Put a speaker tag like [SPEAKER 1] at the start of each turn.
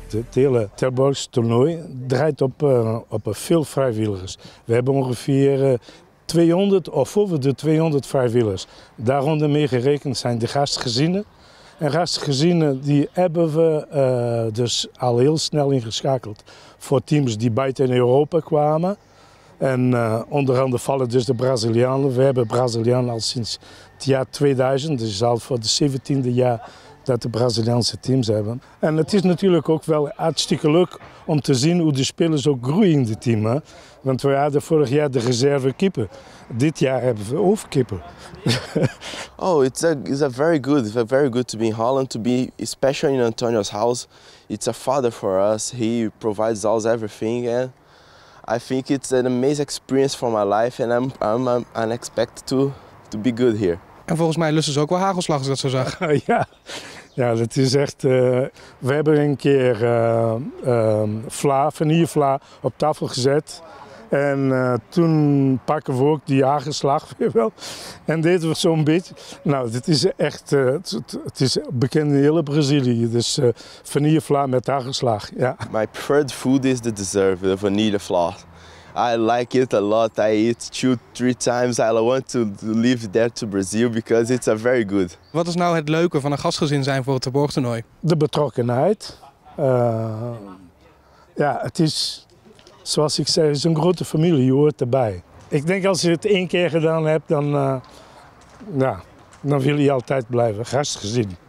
[SPEAKER 1] Het hele Terborgs toernooi draait op veel vrijwilligers. We hebben ongeveer 200 of over de 200 vrijwilligers. Daaronder mee gerekend zijn de gastgezinnen. En gastgezinnen die hebben we dus al heel snel ingeschakeld voor teams die buiten Europa kwamen. En onder andere vallen dus de Brazilianen. We hebben Brazilianen al sinds het jaar 2000, dus al voor de 17e jaar dat de Braziliaanse teams hebben. En het is natuurlijk ook wel hartstikke leuk om te zien hoe de spelers ook groeien in het team. Hè? Want we hadden vorig jaar de reservekeeper. Dit jaar hebben we hoofdkeeper.
[SPEAKER 2] Oh, it's very good to be in Holland, to be especially in Antonio's house. It's a father for us. He provides us everything, and I think it's an amazing experience for my life, and I'm expected to be good here.
[SPEAKER 3] En volgens mij lusten ze ook wel hagelslag, als ik dat zo zag.
[SPEAKER 1] Ja, dat is echt... we hebben een keer vanillevla op tafel gezet. En toen pakken we ook die hagelslag weer wel. En deden we zo'n beetje... Nou, dit is echt... het is bekend in hele Brazilië. Dus vanillevla met hagelslag, ja.
[SPEAKER 2] My preferred food is the dessert, the vanillevla. I like it a lot. I eat 2-3 times. I want to live there to Brazil because it's very good.
[SPEAKER 3] Wat is nou het leuke van een gastgezin zijn voor het Terborg-toernooi?
[SPEAKER 1] De betrokkenheid. Ja, het is, zoals ik zei, het is een grote familie. Je hoort erbij. Ik denk als je het 1 keer gedaan hebt, dan wil je altijd blijven. Gastgezin.